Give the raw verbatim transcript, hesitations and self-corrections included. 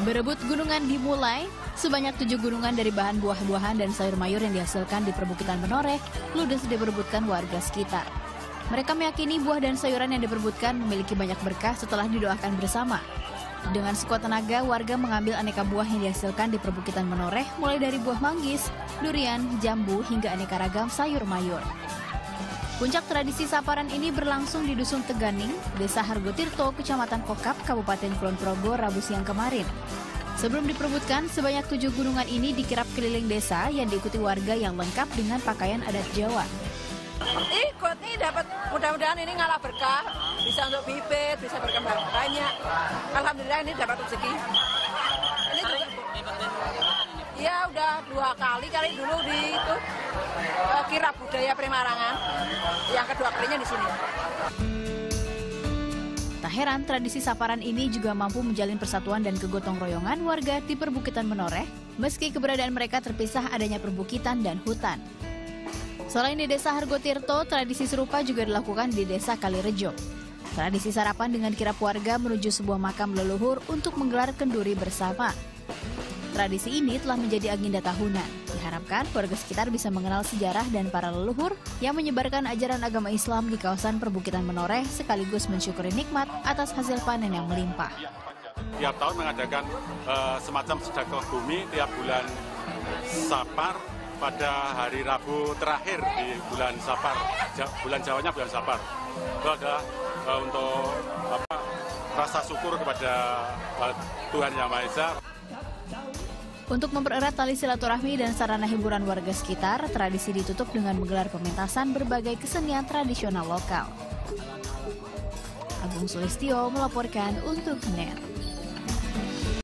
Berebut gunungan dimulai, sebanyak tujuh gunungan dari bahan buah-buahan dan sayur mayur yang dihasilkan di perbukitan Menoreh ludes diperebutkan warga sekitar. Mereka meyakini buah dan sayuran yang diperebutkan memiliki banyak berkah setelah didoakan bersama. Dengan sekuat tenaga, warga mengambil aneka buah yang dihasilkan di perbukitan Menoreh, mulai dari buah manggis, durian, jambu, hingga aneka ragam sayur mayur. Puncak tradisi saparan ini berlangsung di Dusun Teganing, Desa Hargotirto, Kecamatan Kokap, Kabupaten Kulon Progo, Rabu siang kemarin. Sebelum diperebutkan, sebanyak tujuh gunungan ini dikirap keliling desa yang diikuti warga yang lengkap dengan pakaian adat Jawa. Ikut nih dapat, mudah-mudahan ini ngalah berkah, bisa untuk bibit, bisa berkembang banyak. Alhamdulillah ini dapat rezeki. Ini juga, ya udah dua kali, kali dulu di itu uh, kirap budaya Primarangan, yang kedua kalinya di sini. Tak heran, tradisi saparan ini juga mampu menjalin persatuan dan kegotong royongan warga di perbukitan Menoreh, meski keberadaan mereka terpisah adanya perbukitan dan hutan. Selain di Desa Hargotirto, tradisi serupa juga dilakukan di Desa Kalirejo. Tradisi sarapan dengan kirap warga menuju sebuah makam leluhur untuk menggelar kenduri bersama. Tradisi ini telah menjadi agenda tahunan. Diharapkan warga sekitar bisa mengenal sejarah dan para leluhur yang menyebarkan ajaran agama Islam di kawasan perbukitan Menoreh, sekaligus mensyukuri nikmat atas hasil panen yang melimpah. Tiap tahun mengadakan uh, semacam sedekah bumi tiap bulan Sapar pada hari Rabu terakhir di bulan Sapar, bulan Jawanya bulan Sapar. Itu adalah uh, untuk apa, rasa syukur kepada uh, Tuhan Yang Maha Esa. Untuk mempererat tali silaturahmi dan sarana hiburan warga sekitar, tradisi ditutup dengan menggelar pementasan berbagai kesenian tradisional lokal. Agung Sulistyo melaporkan untuk N E T.